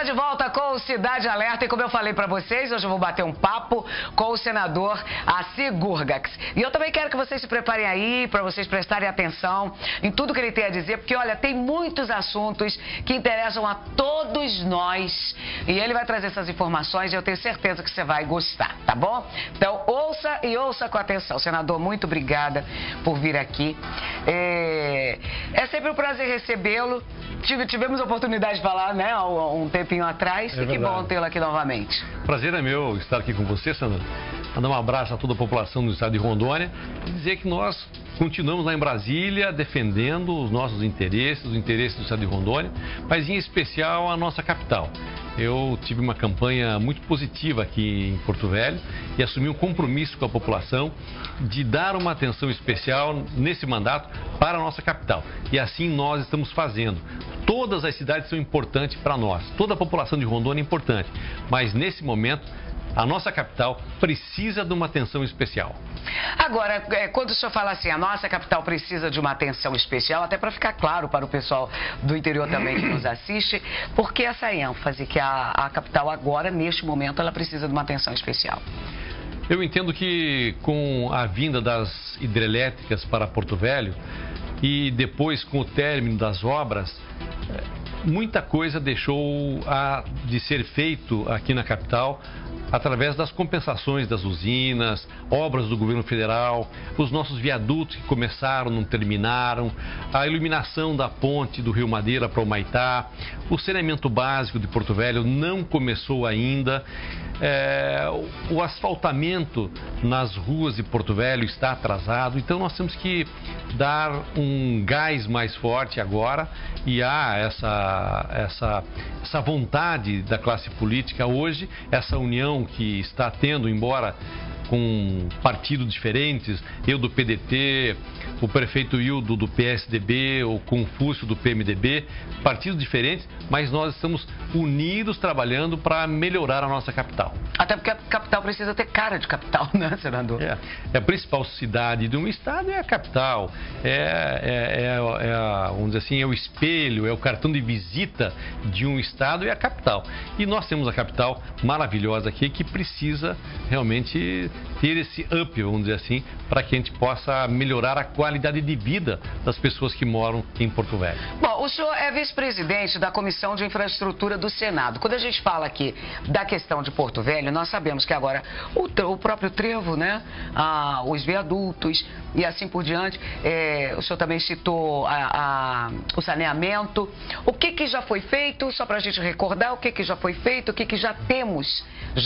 de volta com o Cidade Alerta e como eu falei pra vocês, hoje eu vou bater um papo com o senador Assi Gurgax. E eu também quero que vocês se preparem aí, pra vocês prestarem atenção em tudo que ele tem a dizer, porque olha, tem muitos assuntos que interessam a todos nós. E ele vai trazer essas informações e eu tenho certeza que você vai gostar, tá bom? Então ouça e ouça com atenção. Senador, muito obrigada por vir aqui. É sempre um prazer recebê-lo. Tivemos a oportunidade de falar, né, há um tempinho atrás, e que bom tê-lo aqui novamente. Prazer é meu estar aqui com você, Sandra. Mandar um abraço a toda a população do estado de Rondônia e dizer que nós continuamos lá em Brasília defendendo os nossos interesses, os interesses do estado de Rondônia, mas em especial a nossa capital. Eu tive uma campanha muito positiva aqui em Porto Velho e assumi um compromisso com a população de dar uma atenção especial nesse mandato para a nossa capital. E assim nós estamos fazendo. Todas as cidades são importantes para nós, toda a população de Rondônia é importante, mas nesse momento a nossa capital precisa de uma atenção especial. Agora, quando o senhor fala assim, a nossa capital precisa de uma atenção especial, até para ficar claro para o pessoal do interior também que nos assiste, por que essa ênfase que a capital agora, neste momento, ela precisa de uma atenção especial? Eu entendo que com a vinda das hidrelétricas para Porto Velho e depois com o término das obras, muita coisa deixou de ser feito aqui na capital através das compensações das usinas, obras do governo federal, os nossos viadutos que começaram, não terminaram, a iluminação da ponte do Rio Madeira para o Humaitá, o saneamento básico de Porto Velho não começou ainda, o asfaltamento nas ruas de Porto Velho está atrasado, então nós temos que dar um gás mais forte agora e há essa vontade da classe política hoje, essa união que está tendo, embora com partidos diferentes, eu do PDT, o prefeito Hildo do PSDB, o Confúcio do PMDB, partidos diferentes, mas nós estamos unidos trabalhando para melhorar a nossa capital. Até porque a capital precisa ter cara de capital, né, senador? A principal cidade de um estado é a capital, vamos dizer assim, é o espelho, é o cartão de visita de um estado, é a capital. E nós temos a capital maravilhosa aqui que precisa realmente ter esse up, vamos dizer assim, para que a gente possa melhorar a qualidade de vida das pessoas que moram em Porto Velho. Bom, o senhor é vice-presidente da Comissão de Infraestrutura do Senado. Quando a gente fala aqui da questão de Porto Velho, nós sabemos que agora o próprio trevo, né, os viadutos e assim por diante, o senhor também citou o saneamento. O que já foi feito, só para a gente recordar, o que já foi feito, o que já temos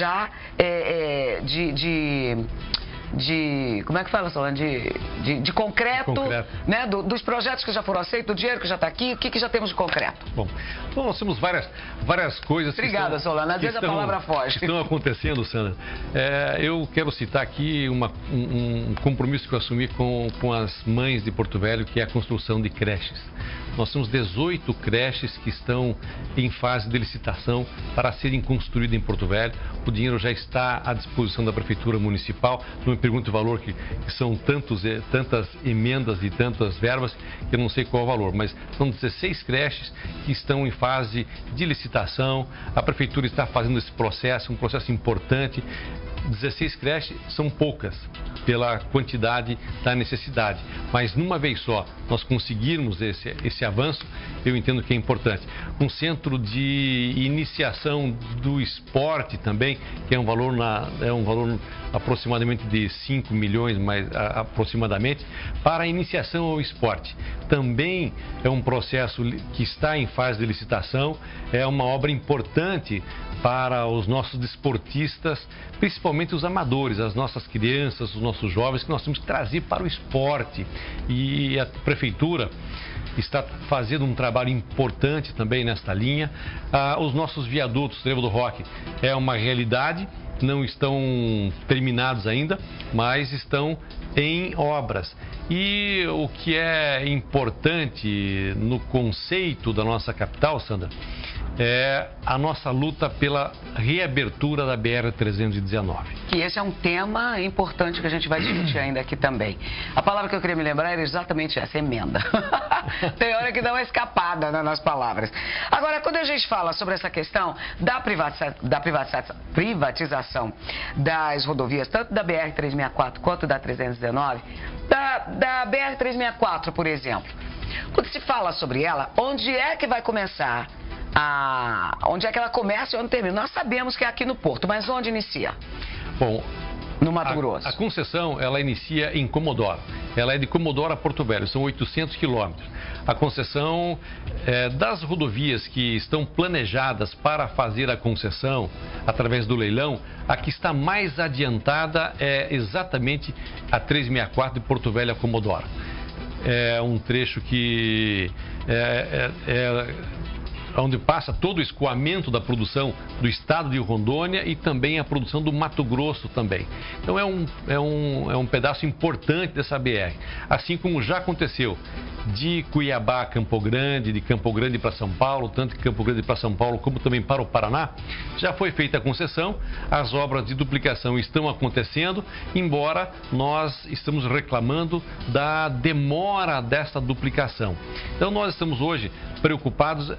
como é que fala, Solange? De concreto, né? Dos projetos que já foram aceitos, do dinheiro que já está aqui, o que já temos de concreto? Bom, então nós temos várias coisas. Obrigada, Solange, às vezes a palavra foge. Que estão acontecendo, Sandra. Eu quero citar aqui um compromisso que eu assumi com as mães de Porto Velho, que é a construção de creches. Nós temos 18 creches que estão em fase de licitação para serem construídas em Porto Velho. O dinheiro já está à disposição da Prefeitura Municipal. Não me pergunte o valor, que são tantas emendas e tantas verbas que eu não sei qual é o valor. Mas são 16 creches que estão em fase de licitação. A Prefeitura está fazendo esse processo, um processo importante. 16 creches são poucas pela quantidade da necessidade, mas numa vez só nós conseguirmos esse avanço, eu entendo que é importante. Um centro de iniciação do esporte também, que é um valor aproximadamente de 5 milhões, aproximadamente, para a iniciação ao esporte. Também é um processo que está em fase de licitação, é uma obra importante para os nossos desportistas, principalmente os amadores, as nossas crianças, os nossos jovens, que nós temos que trazer para o esporte. E a Prefeitura está fazendo um trabalho importante também nesta linha. Os nossos viadutos, Trevo do Roque, é uma realidade, não estão terminados ainda, mas estão em obras. E o que é importante no conceito da nossa capital, Sandra, é a nossa luta pela reabertura da BR-319. Que esse é um tema importante que a gente vai discutir ainda aqui também. A palavra que eu queria me lembrar era exatamente essa, emenda. Tem hora que dá uma escapada, né, nas palavras. Agora, quando a gente fala sobre essa questão da privatização das rodovias, tanto da BR-364 quanto da 319, da BR-364, por exemplo, quando se fala sobre ela, onde é que vai começar? Onde é que ela começa e onde termina? Nós sabemos que é aqui no Porto, mas onde inicia? Bom, no Mato Grosso. A concessão, ela inicia em Comodoro. Ela é de Comodoro a Porto Velho, são 800 quilômetros. A concessão das rodovias que estão planejadas para fazer a concessão através do leilão, a que está mais adiantada é exatamente a 364 de Porto Velho a Comodoro. É um trecho que onde passa todo o escoamento da produção do estado de Rondônia e também a produção do Mato Grosso também. Então é um pedaço importante dessa BR. Assim como já aconteceu de Cuiabá a Campo Grande, de Campo Grande para São Paulo, tanto de Campo Grande para São Paulo como também para o Paraná, já foi feita a concessão, as obras de duplicação estão acontecendo, embora nós estamos reclamando da demora dessa duplicação. Então nós estamos hoje preocupados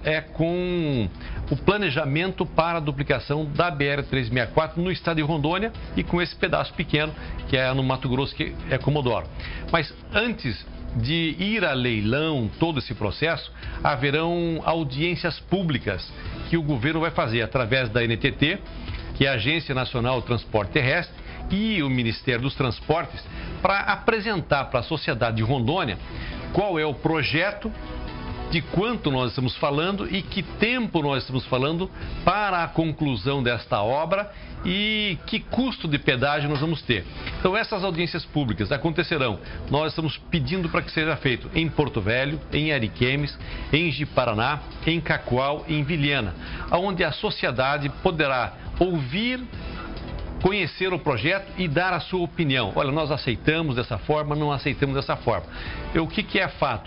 com o planejamento para a duplicação da BR-364 no estado de Rondônia e com esse pedaço pequeno que é no Mato Grosso, que é Comodoro. Mas antes de ir a leilão, todo esse processo, haverão audiências públicas que o governo vai fazer através da NTT, que é a Agência Nacional do Transporte Terrestre, e o Ministério dos Transportes, para apresentar para a sociedade de Rondônia qual é o projeto, de quanto nós estamos falando e que tempo nós estamos falando para a conclusão desta obra e que custo de pedágio nós vamos ter. Então essas audiências públicas acontecerão. Nós estamos pedindo para que seja feito em Porto Velho, em Ariquemes, em Ji-Paraná, em Cacoal, em Vilhena, onde a sociedade poderá ouvir, conhecer o projeto e dar a sua opinião. Olha, nós aceitamos dessa forma, não aceitamos dessa forma. O que é fato?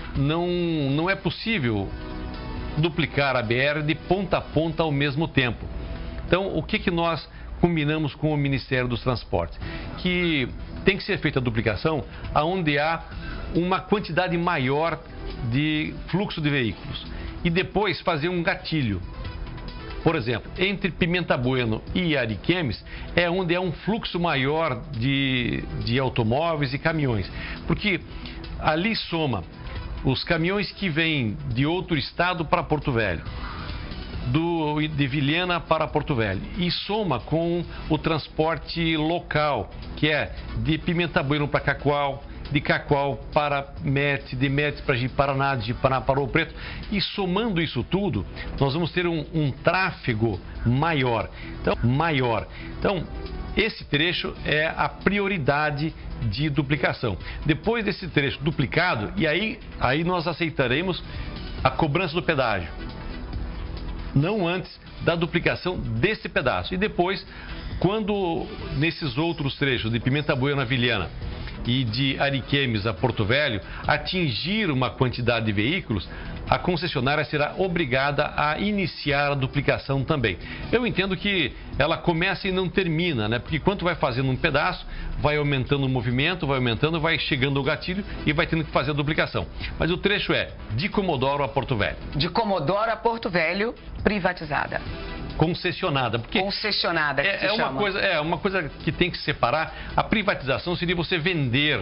Não é possível duplicar a BR de ponta a ponta ao mesmo tempo. Então, o que nós combinamos com o Ministério dos Transportes? Que tem que ser feita a duplicação onde há uma quantidade maior de fluxo de veículos. E depois fazer um gatilho. Por exemplo, entre Pimenta Bueno e Ariquemes é onde há um fluxo maior de automóveis e caminhões. Porque ali soma os caminhões que vêm de outro estado para Porto Velho, de Vilhena para Porto Velho, e soma com o transporte local, que é de Pimenta Bueno para Cacoal, de Cacoal para Mete, de Mete para Ji-Paraná, de Ji-Paraná para Ouro Preto, e somando isso tudo, nós vamos ter um tráfego maior. Então, esse trecho é a prioridade de duplicação. Depois desse trecho duplicado, e aí nós aceitaremos a cobrança do pedágio. Não antes da duplicação desse pedaço. E depois, quando nesses outros trechos de Pimenta Bueno a Vilhena e de Ariquemes a Porto Velho atingir uma quantidade de veículos, a concessionária será obrigada a iniciar a duplicação também. Eu entendo que ela começa e não termina, né? Porque quando vai fazendo um pedaço, vai aumentando o movimento, vai aumentando, vai chegando o gatilho e vai tendo que fazer a duplicação. Mas o trecho é de Comodoro a Porto Velho. De Comodoro a Porto Velho, privatizada. Concessionada, porque concessionada que se chama. Uma coisa que tem que separar. A privatização seria você vender.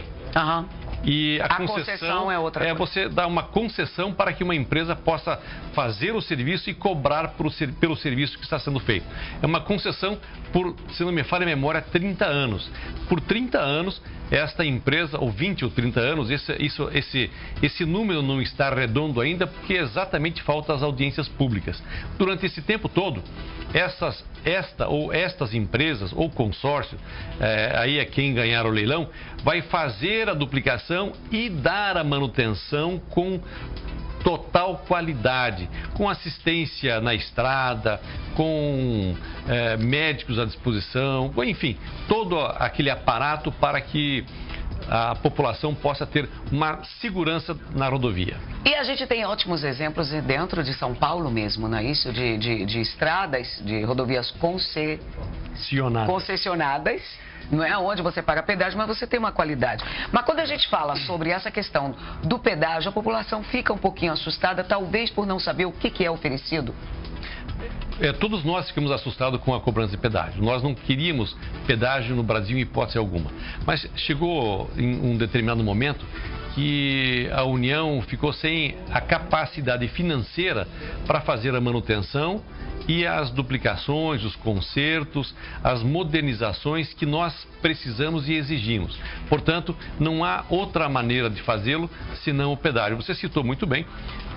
E a concessão é outra coisa. Você dar uma concessão para que uma empresa possa fazer o serviço e cobrar pelo serviço que está sendo feito. É uma concessão por, se não me falha a memória, 30 anos. Por 30 anos, esta empresa, ou 20 ou 30 anos, esse número não está redondo ainda, porque exatamente faltam as audiências públicas. Durante esse tempo todo, estas empresas ou consórcio, aí é quem ganhar o leilão, vai fazer a duplicação e dar a manutenção com total qualidade, com assistência na estrada, com médicos à disposição, enfim, todo aquele aparato para que a população possa ter uma segurança na rodovia. E a gente tem ótimos exemplos dentro de São Paulo mesmo, não é isso? De estradas, de rodovias concessionadas, não é onde você paga pedágio, mas você tem uma qualidade. Mas quando a gente fala sobre essa questão do pedágio, a população fica um pouquinho assustada, talvez por não saber o que é oferecido. Todos nós ficamos assustados com a cobrança de pedágio. Nós não queríamos pedágio no Brasil em hipótese alguma. Mas chegou em um determinado momento que a União ficou sem a capacidade financeira para fazer a manutenção e as duplicações, os consertos, as modernizações que nós precisamos e exigimos. Portanto, não há outra maneira de fazê-lo senão o pedágio. Você citou muito bem.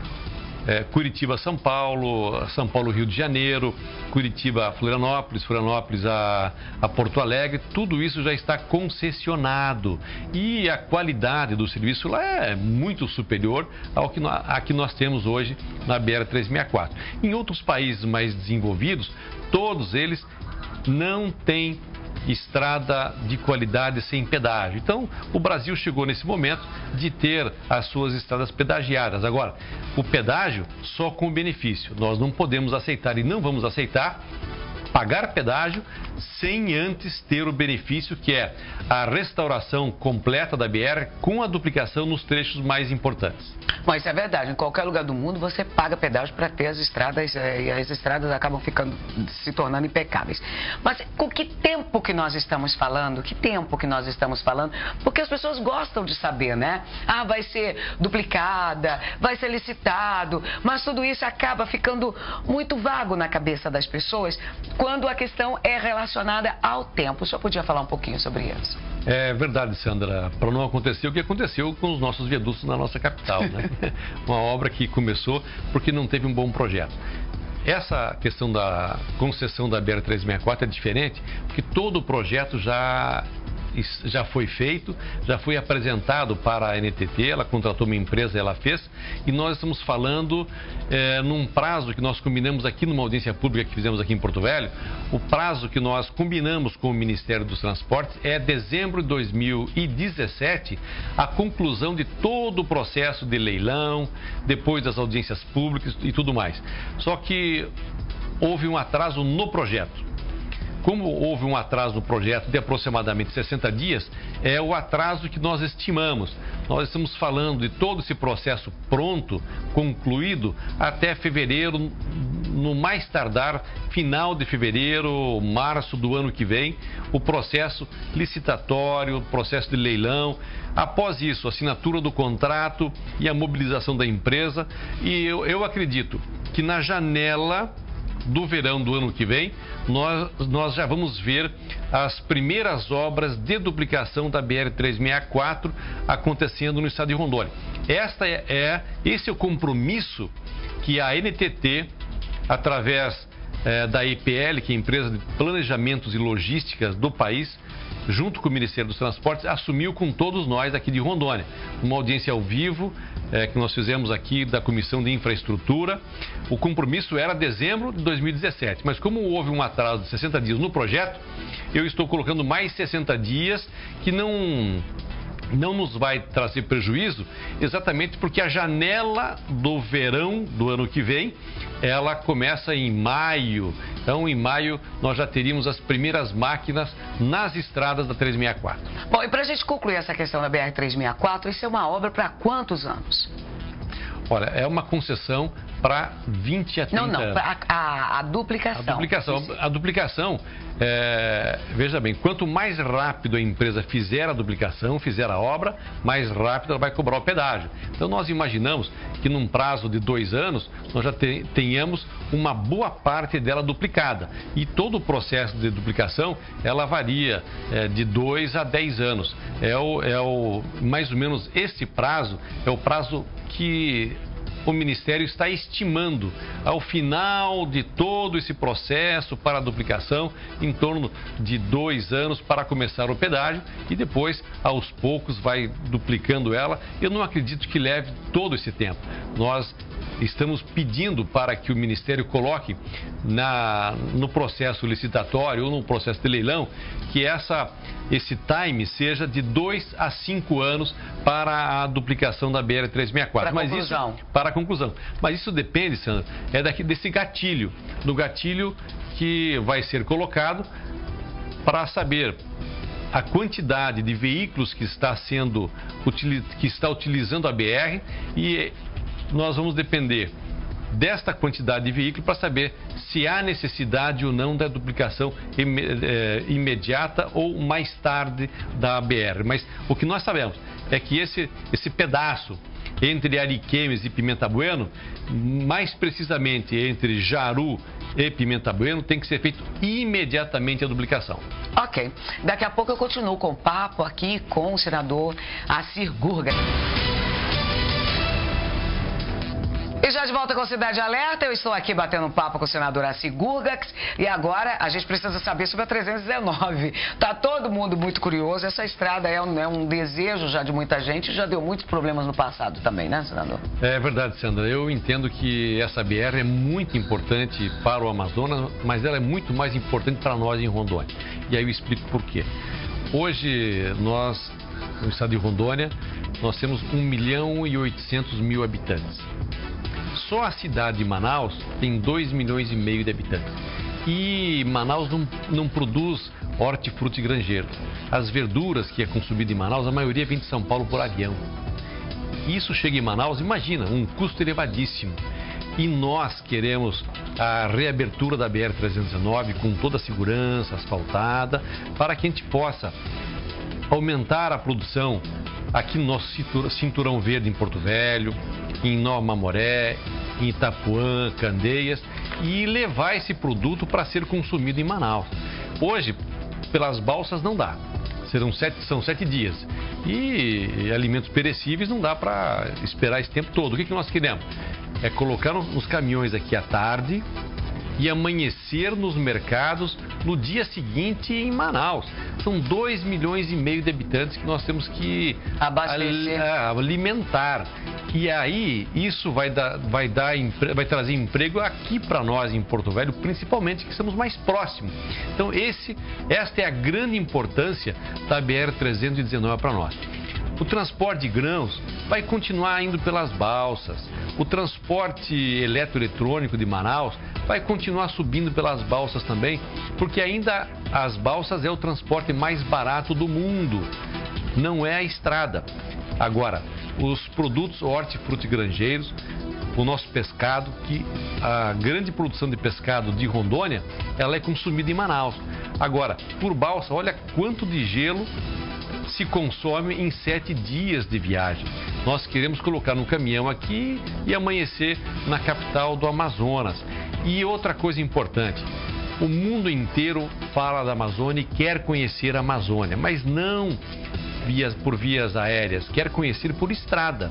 Curitiba, São Paulo, São Paulo, Rio de Janeiro, Curitiba, Florianópolis, Florianópolis a Porto Alegre, tudo isso já está concessionado e a qualidade do serviço lá é muito superior ao que nós temos hoje na BR-364. Em outros países mais desenvolvidos, todos eles não têm estrada de qualidade sem pedágio. Então, o Brasil chegou nesse momento de ter as suas estradas pedagiadas. Agora, o pedágio só com benefício. Nós não podemos aceitar e não vamos aceitar pagar pedágio sem antes ter o benefício que é a restauração completa da BR com a duplicação nos trechos mais importantes. Bom, isso é verdade. Em qualquer lugar do mundo você paga pedágio para ter as estradas e as estradas acabam se tornando impecáveis. Mas com que tempo que nós estamos falando? Que tempo que nós estamos falando? Porque as pessoas gostam de saber, né? Ah, vai ser duplicada, vai ser licitado, mas tudo isso acaba ficando muito vago na cabeça das pessoas quando a questão é relacionada ao tempo. O senhor podia falar um pouquinho sobre isso? É verdade, Sandra. Para não acontecer o que aconteceu com os nossos viadutos na nossa capital, né? Uma obra que começou porque não teve um bom projeto. Essa questão da concessão da BR-364 é diferente, porque todo o projeto já foi feito, já foi apresentado para a NTT, ela contratou uma empresa, ela fez, e nós estamos falando num prazo que nós combinamos aqui numa audiência pública que fizemos aqui em Porto Velho, o prazo que nós combinamos com o Ministério dos Transportes é dezembro de 2017, a conclusão de todo o processo de leilão, depois das audiências públicas e tudo mais. Só que houve um atraso no projeto. Como houve um atraso no projeto de aproximadamente 60 dias, é o atraso que nós estimamos. Nós estamos falando de todo esse processo pronto, concluído, até fevereiro, no mais tardar, final de fevereiro, março do ano que vem, o processo licitatório, o processo de leilão. Após isso, a assinatura do contrato e a mobilização da empresa. E eu acredito que na janela do verão do ano que vem, nós já vamos ver as primeiras obras de duplicação da BR-364 acontecendo no estado de Rondônia. Esse é o compromisso que a NTT, através da EPL, que é a empresa de planejamentos e logísticas do país, junto com o Ministério dos Transportes, assumiu com todos nós aqui de Rondônia. Uma audiência ao vivo que nós fizemos aqui da Comissão de Infraestrutura. O compromisso era dezembro de 2017, mas como houve um atraso de 60 dias no projeto, eu estou colocando mais 60 dias que não nos vai trazer prejuízo, exatamente porque a janela do verão do ano que vem, ela começa em maio. Então, em maio, nós já teríamos as primeiras máquinas nas estradas da 364. Bom, e para a gente concluir essa questão da BR-364, isso é uma obra para quantos anos? Olha, é uma concessão para 20 a 30 anos. Não, a duplicação. A duplicação, veja bem, quanto mais rápido a empresa fizer a duplicação, fizer a obra, mais rápido ela vai cobrar o pedágio. Então nós imaginamos que num prazo de 2 anos, nós já tenhamos uma boa parte dela duplicada. E todo o processo de duplicação, ela varia de 2 a 10 anos. Mais ou menos esse prazo é o prazo que o Ministério está estimando ao final de todo esse processo para a duplicação, em torno de 2 anos para começar o pedágio e depois, aos poucos, vai duplicando ela. Eu não acredito que leve todo esse tempo. Nós estamos pedindo para que o Ministério coloque no processo licitatório ou no processo de leilão que esse time seja de 2 a 5 anos para a duplicação da BR-364. Para a conclusão. Mas isso depende, Sandra, desse gatilho, do gatilho que vai ser colocado para saber a quantidade de veículos que está utilizando a BR, e nós vamos depender desta quantidade de veículos para saber se há necessidade ou não da duplicação imediata ou mais tarde da BR. Mas o que nós sabemos é que esse pedaço entre Ariquemes e Pimenta Bueno, mais precisamente entre Jaru e Pimenta Bueno, tem que ser feito imediatamente a duplicação. Ok. Daqui a pouco eu continuo com o papo aqui com o senador Assir Gurgax. E já de volta com Cidade Alerta, eu estou aqui batendo um papo com o senador Assir Gurgax. E agora a gente precisa saber sobre a 319. Tá todo mundo muito curioso. Essa estrada é um desejo já de muita gente. Já deu muitos problemas no passado também, né, senador? É verdade, Sandra. Eu entendo que essa BR é muito importante para o Amazonas, mas ela é muito mais importante para nós em Rondônia. E aí eu explico por quê. Hoje, nós, no estado de Rondônia, nós temos 1.800.000 habitantes. Só a cidade de Manaus tem 2,5 milhões de habitantes. E Manaus não produz hortifruti granjeiro. As verduras que é consumida em Manaus, a maioria vem de São Paulo por avião. Isso chega em Manaus, imagina, um custo elevadíssimo. E nós queremos a reabertura da BR-319 com toda a segurança, asfaltada, para que a gente possa aumentar a produção aqui no nosso Cinturão Verde em Porto Velho, em Nova Mamoré, em Itapuã, Candeias, e levar esse produto para ser consumido em Manaus. Hoje, pelas balsas não dá, são 7 dias. E alimentos perecíveis não dá para esperar esse tempo todo. O que nós queremos? É colocar nos caminhões aqui à tarde e amanhecer nos mercados no dia seguinte em Manaus. São 2,5 milhões de habitantes que nós temos que alimentar. E aí isso vai trazer emprego aqui para nós em Porto Velho, principalmente que estamos mais próximos. Então esta é a grande importância da BR-319 para nós. O transporte de grãos vai continuar indo pelas balsas. O transporte eletroeletrônico de Manaus vai continuar subindo pelas balsas também, porque ainda as balsas é o transporte mais barato do mundo, não é a estrada. Agora, os produtos hortifruti granjeiros, o nosso pescado, que a grande produção de pescado de Rondônia, ela é consumida em Manaus. Agora, por balsa, olha quanto de gelo se consome em 7 dias de viagem. Nós queremos colocar no caminhão aqui e amanhecer na capital do Amazonas. E outra coisa importante, o mundo inteiro fala da Amazônia e quer conhecer a Amazônia, mas não por vias aéreas, quer conhecer por estrada.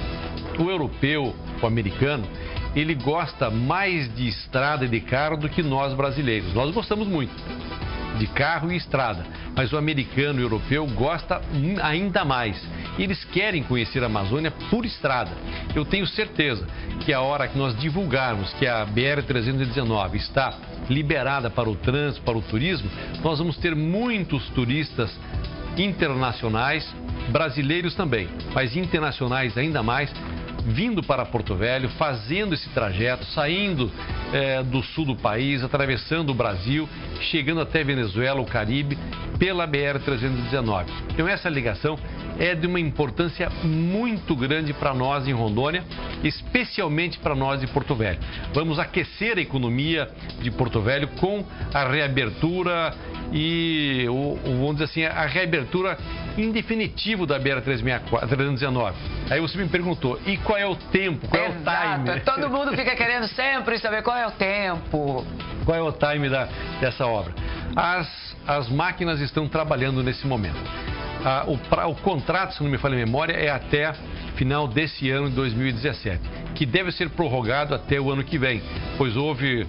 O europeu, o americano, ele gosta mais de estrada e de carro do que nós brasileiros. Nós gostamos muito de carro e estrada, mas o americano e o europeu gosta ainda mais. Eles querem conhecer a Amazônia por estrada. Eu tenho certeza que a hora que nós divulgarmos que a BR-319 está liberada para o trânsito, para o turismo, nós vamos ter muitos turistas internacionais, brasileiros também, mas internacionais ainda mais, vindo para Porto Velho, fazendo esse trajeto, saindo do sul do país, atravessando o Brasil, chegando até Venezuela, o Caribe, pela BR-319. Então essa ligação é de uma importância muito grande para nós em Rondônia, especialmente para nós de Porto Velho. Vamos aquecer a economia de Porto Velho com a reabertura e, vamos dizer assim, a reabertura em definitivo da BR-319. Aí você me perguntou, e qual é o tempo, qual é o time? Todo mundo fica querendo sempre saber qual é o tempo. Qual é o time dessa obra? As máquinas estão trabalhando nesse momento. O contrato, se não me falha a memória, é até final desse ano de 2017, que deve ser prorrogado até o ano que vem, pois houve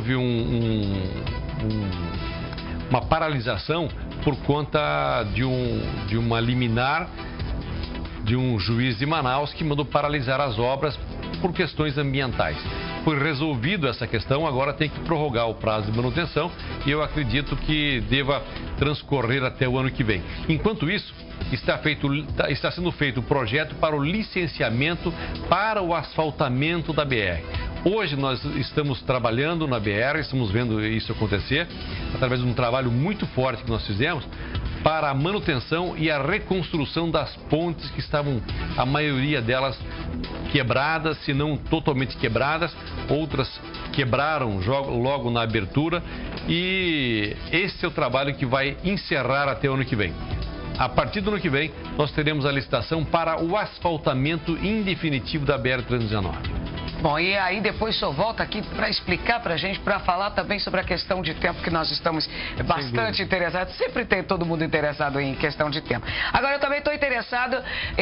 uma paralisação por conta de uma liminar de um juiz de Manaus que mandou paralisar as obras por questões ambientais. Foi resolvido essa questão, agora tem que prorrogar o prazo de manutenção e eu acredito que deva transcorrer até o ano que vem. Enquanto isso, está sendo feito o projeto para o licenciamento para o asfaltamento da BR. Hoje nós estamos trabalhando na BR, estamos vendo isso acontecer, através de um trabalho muito forte que nós fizemos, para a manutenção e a reconstrução das pontes que estavam, a maioria delas, quebradas, se não totalmente quebradas, outras quebraram logo na abertura e esse é o trabalho que vai encerrar até o ano que vem. A partir do ano que vem, nós teremos a licitação para o asfaltamento em definitivo da BR-319. Bom, e aí depois o senhor volta aqui para explicar para a gente, para falar também sobre a questão de tempo, que nós estamos bastante interessados. Sempre tem todo mundo interessado em questão de tempo. Agora, eu também estou interessada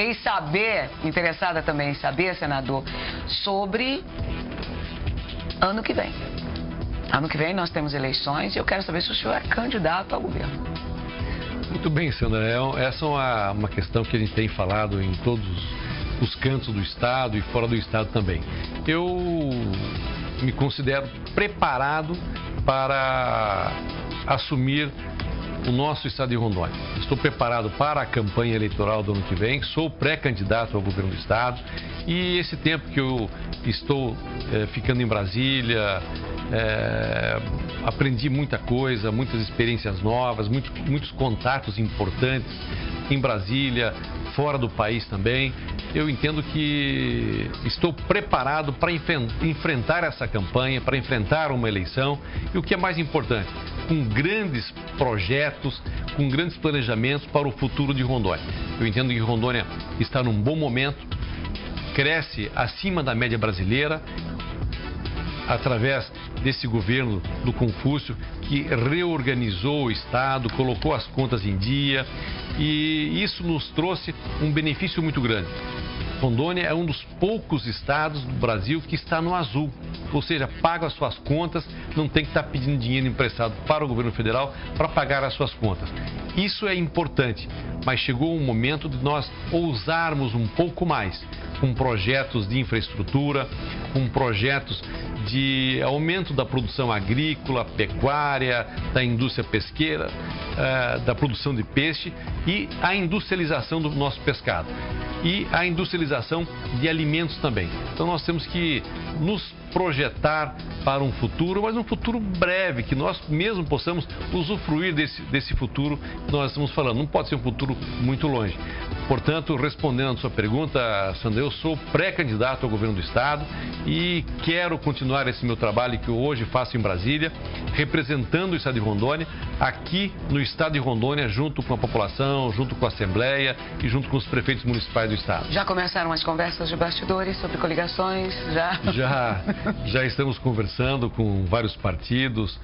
também em saber, senador, sobre ano que vem. Ano que vem nós temos eleições e eu quero saber se o senhor é candidato ao governo. Muito bem, Sandra. Essa é uma questão que a gente tem falado em todos os cantos do Estado e fora do Estado também. Eu me considero preparado para assumir o nosso Estado de Rondônia. Estou preparado para a campanha eleitoral do ano que vem, sou pré-candidato ao governo do Estado e esse tempo que eu estou ficando em Brasília, aprendi muita coisa, muitas experiências novas, muitos contatos importantes em Brasília, fora do país também. Eu entendo que estou preparado para enfrentar essa campanha, para enfrentar uma eleição e o que é mais importante, com grandes projetos, com grandes planejamentos para o futuro de Rondônia. Eu entendo que Rondônia está num bom momento, cresce acima da média brasileira, através desse governo do Confúcio, que reorganizou o Estado, colocou as contas em dia e isso nos trouxe um benefício muito grande. Rondônia é um dos poucos estados do Brasil que está no azul, ou seja, paga as suas contas, não tem que estar pedindo dinheiro emprestado para o governo federal para pagar as suas contas. Isso é importante, mas chegou um momento de nós ousarmos um pouco mais, com projetos de infraestrutura, com projetos de aumento da produção agrícola, pecuária, da indústria pesqueira, da produção de peixe e a industrialização do nosso pescado. E a industrialização de alimentos também. Então nós temos que nos projetar para um futuro, mas um futuro breve, que nós mesmos possamos usufruir desse futuro que nós estamos falando. Não pode ser um futuro muito longe. Portanto, respondendo a sua pergunta, Sandra, eu sou pré-candidato ao governo do Estado e quero continuar esse meu trabalho que eu hoje faço em Brasília, representando o Estado de Rondônia, aqui no Estado de Rondônia, junto com a população, junto com a Assembleia e junto com os prefeitos municipais do Estado. Já começaram as conversas de bastidores sobre coligações? Já estamos conversando com vários partidos,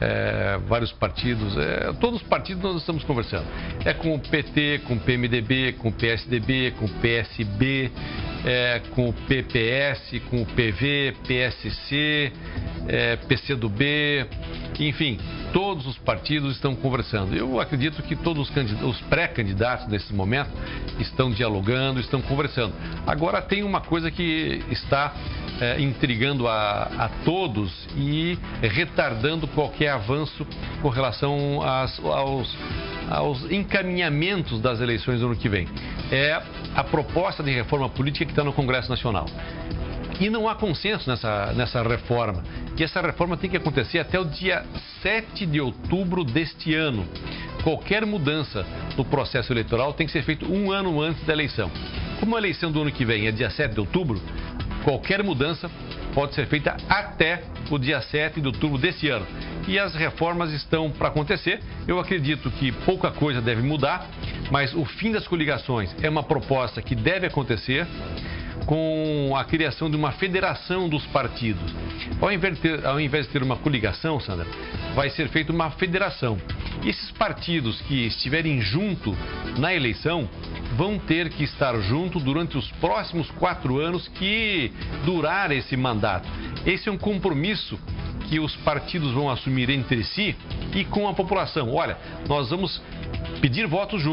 todos os partidos nós estamos conversando. É com o PT, com o PMDB, com o PSDB, com o PSB, com o PPS, com o PV, PSC, PCdoB, enfim, todos os partidos estão conversando. Eu acredito que todos os pré-candidatos nesse momento estão dialogando, estão conversando. Agora tem uma coisa que está intrigando a todos e retardando qualquer avanço com relação aos encaminhamentos das eleições do ano que vem. É a proposta de reforma política que está no Congresso Nacional. E não há consenso nessa reforma. E essa reforma tem que acontecer até o dia 7 de outubro deste ano. Qualquer mudança no processo eleitoral tem que ser feita um ano antes da eleição. Como a eleição do ano que vem é dia 7 de outubro, qualquer mudança pode ser feita até o dia 7 de outubro deste ano. E as reformas estão para acontecer. Eu acredito que pouca coisa deve mudar, mas o fim das coligações é uma proposta que deve acontecer com a criação de uma federação dos partidos. Ao invés de ter uma coligação, Sandra, vai ser feita uma federação. E esses partidos que estiverem junto na eleição vão ter que estar junto durante os próximos 4 anos que durar esse mandato. Esse é um compromisso que os partidos vão assumir entre si e com a população. Olha, nós vamos pedir votos juntos,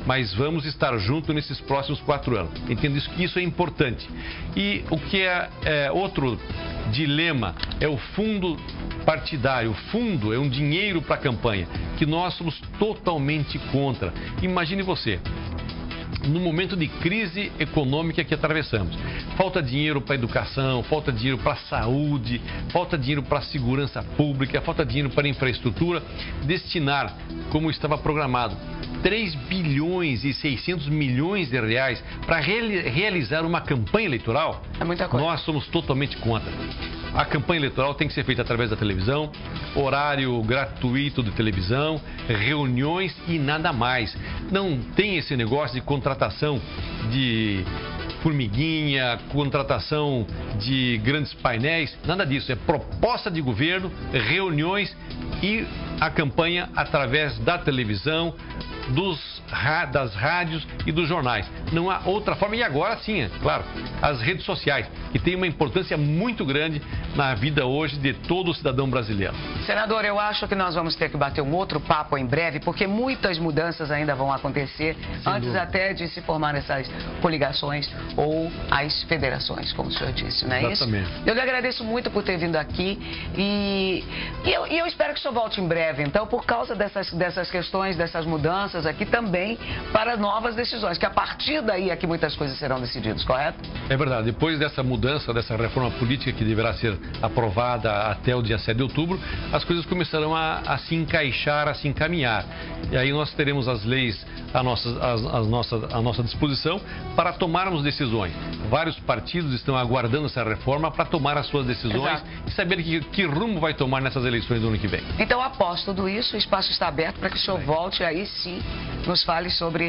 mas vamos estar juntos nesses próximos 4 anos. Entendo isso, que isso é importante. E o que é outro dilema é o fundo partidário. O fundo é um dinheiro para a campanha, que nós somos totalmente contra. Imagine você, no momento de crise econômica que atravessamos. Falta dinheiro para a educação, falta dinheiro para a saúde, falta dinheiro para a segurança pública, falta dinheiro para a infraestrutura. Destinar, como estava programado, 3 bilhões e 600 milhões de reais para realizar uma campanha eleitoral, é muita coisa. Nós somos totalmente contra. A campanha eleitoral tem que ser feita através da televisão, horário gratuito de televisão, reuniões e nada mais. Não tem esse negócio de contratação de formiguinha, contratação de grandes painéis, nada disso. É proposta de governo, reuniões e a campanha através da televisão, das rádios e dos jornais. Não há outra forma. E agora sim, é claro, as redes sociais, que têm uma importância muito grande na vida hoje de todo cidadão brasileiro. Senador, eu acho que nós vamos ter que bater um outro papo em breve, porque muitas mudanças ainda vão acontecer antes até de se formar essas coligações ou as federações, como o senhor disse, não é Exatamente. isso? Eu lhe agradeço muito por ter vindo aqui e eu espero que o senhor volte em breve, então, por causa dessas questões, dessas mudanças aqui também, para novas decisões, que a partir daí é que muitas coisas serão decididas, correto? É verdade. Depois dessa mudança, dessa reforma política que deverá ser aprovada até o dia 7 de outubro, as coisas começarão a se encaixar, a se encaminhar. E aí nós teremos as leis à nossa disposição para tomarmos decisões. Vários partidos estão aguardando essa reforma para tomar as suas decisões. Exato. E saber que rumo vai tomar nessas eleições do ano que vem. Então, após tudo isso, o espaço está aberto para que o senhor volte aí sim nos fale sobre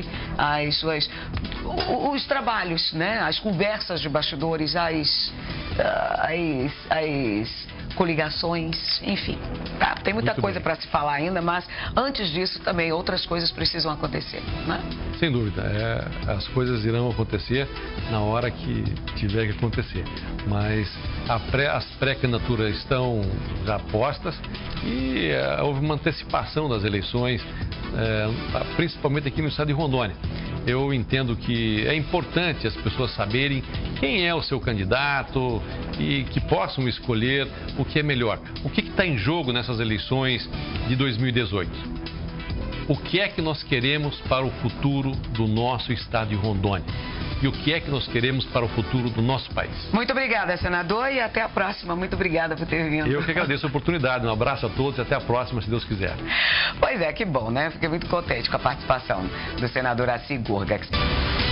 os trabalhos, né? As conversas de bastidores, as coligações, enfim. Tá? Tem muita coisa para se falar ainda, mas antes disso também outras coisas precisam acontecer, né? Sem dúvida. As coisas irão acontecer na hora que tiver que acontecer. Mas as pré-candidaturas estão já postas e houve uma antecipação das eleições, principalmente aqui no estado de Rondônia. Eu entendo que é importante as pessoas saberem quem é o seu candidato e que possam escolher o que é melhor. O que está em jogo nessas eleições de 2018? O que é que nós queremos para o futuro do nosso estado de Rondônia? E o que é que nós queremos para o futuro do nosso país? Muito obrigada, senador, e até a próxima. Muito obrigada por ter vindo. Eu que agradeço a oportunidade. Um abraço a todos e até a próxima, se Deus quiser. Pois é, que bom, né? Fiquei muito contente com a participação do senador Assi Gurgax.